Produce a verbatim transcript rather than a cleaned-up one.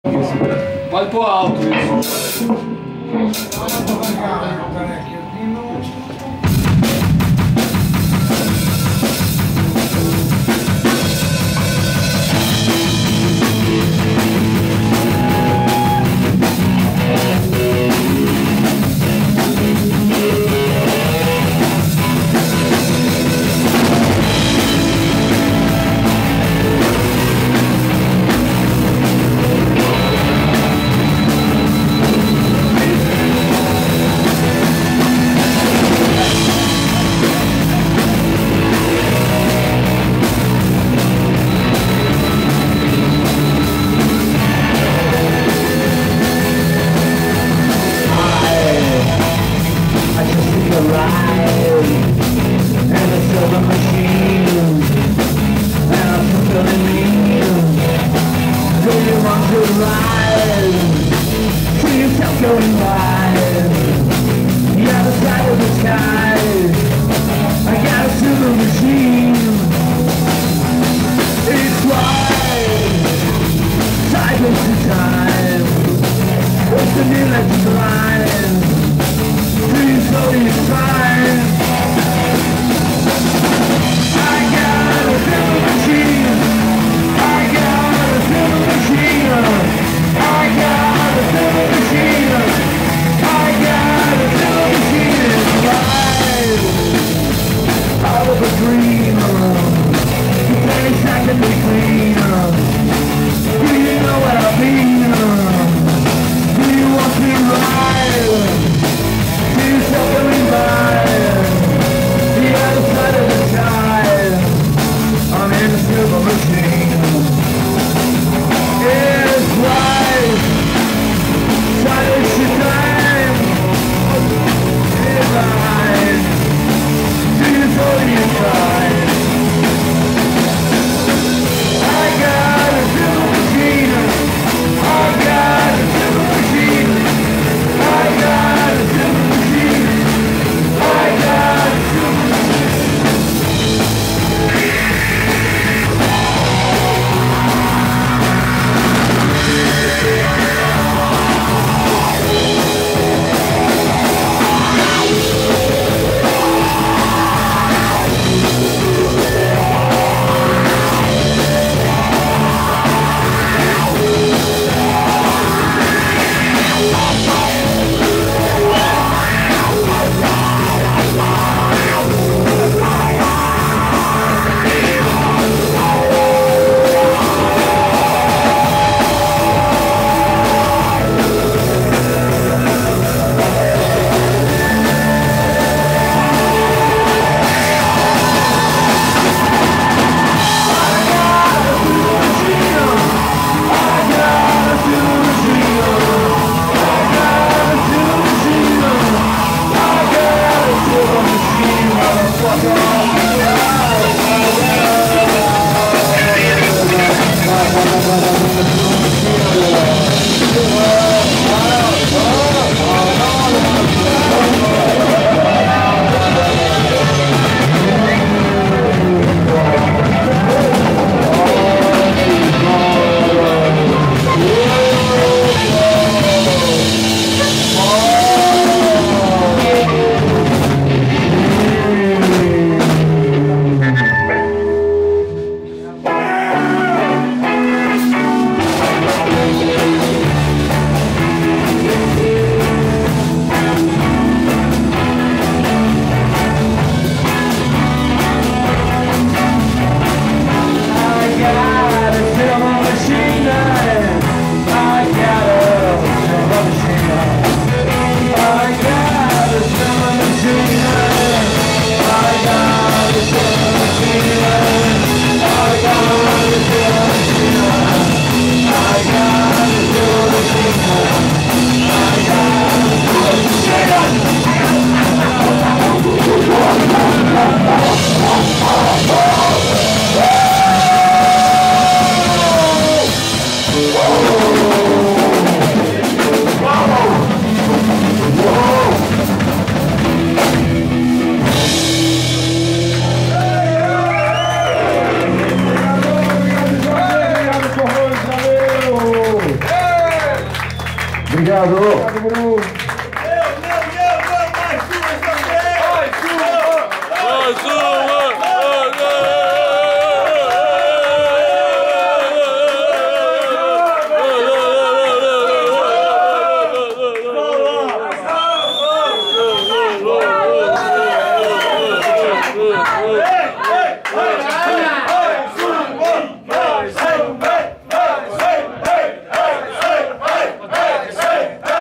Pode pôr alto isso. Going by the other side of the sky, I got a silver machine. It's life, cycles to time. What's the new electric line? Do you slowly find? I got a silver machine. I got a silver machine. I got a silver machine. Out of a dream, it's any second we clean. Do you know what I mean? Do you want to ride? Do you still coming by? Obrigado. Obrigado, Bruno. Hey, hey, hey!